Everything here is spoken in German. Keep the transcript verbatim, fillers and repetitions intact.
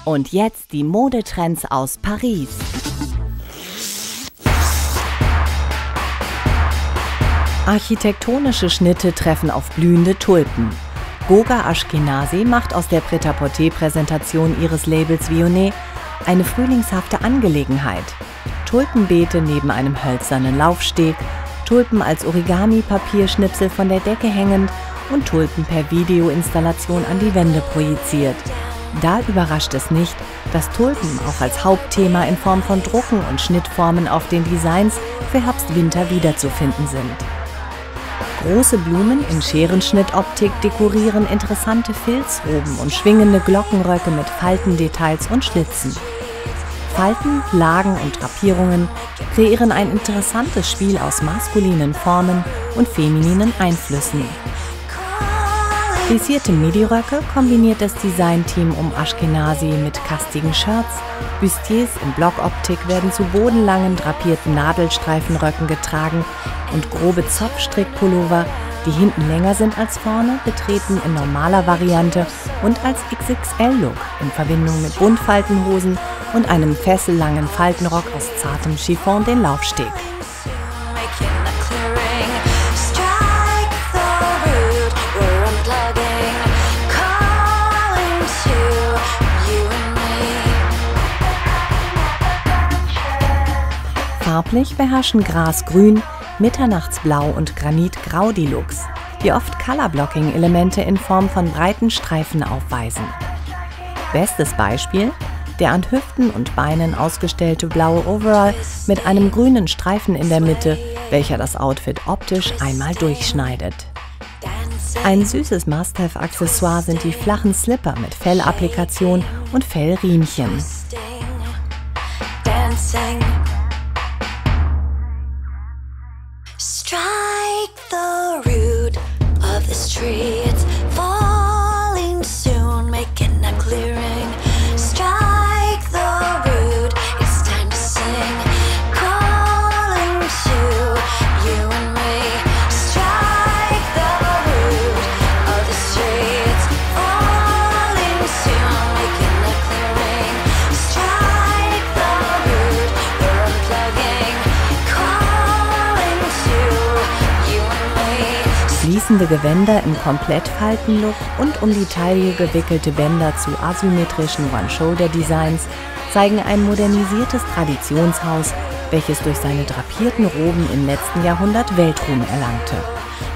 Und jetzt die Modetrends aus Paris. Architektonische Schnitte treffen auf blühende Tulpen. Goga Ashkenazi macht aus der Prêt-à-porter-Präsentation ihres Labels Vionnet eine frühlingshafte Angelegenheit. Tulpenbeete neben einem hölzernen Laufsteg, Tulpen als Origami-Papierschnipsel von der Decke hängend und Tulpen per Videoinstallation an die Wände projiziert. Da überrascht es nicht, dass Tulpen auch als Hauptthema in Form von Drucken und Schnittformen auf den Designs für Herbst-Winter wiederzufinden sind. Große Blumen in Scherenschnittoptik dekorieren interessante Filzroben und schwingende Glockenröcke mit Faltendetails und Schlitzen. Falten, Lagen und Drapierungen kreieren ein interessantes Spiel aus maskulinen Formen und femininen Einflüssen. Plisierte Middiröcke kombiniert das Designteam um Ashkenazi mit kastigen Shirts, Bustiers in Blockoptik werden zu bodenlangen drapierten Nadelstreifenröcken getragen und grobe Zopfstrickpullover, die hinten länger sind als vorne, betreten in normaler Variante und als X X L-Look in Verbindung mit Buntfaltenhosen und einem fessellangen Faltenrock aus zartem Chiffon den Laufsteg. Farblich beherrschen Grasgrün, Mitternachtsblau und Granitgrau die Looks, die oft Colorblocking-Elemente in Form von breiten Streifen aufweisen. Bestes Beispiel: der an Hüften und Beinen ausgestellte blaue Overall mit einem grünen Streifen in der Mitte, welcher das Outfit optisch einmal durchschneidet. Ein süßes Must-Have-Accessoire sind die flachen Slipper mit Fellapplikation und Fellriemchen. Strike the root of this tree, it's falling soon, making a clearing. Strike the root, it's time to sing, calling to you and me. Strike the root of this tree, it's falling soon, making a clearing. Strike the root, we're unplugging, calling to fließende Gewänder im Komplettfaltenlook und um die Taille gewickelte Bänder zu asymmetrischen One-Shoulder-Designs zeigen ein modernisiertes Traditionshaus, welches durch seine drapierten Roben im letzten Jahrhundert Weltruhm erlangte.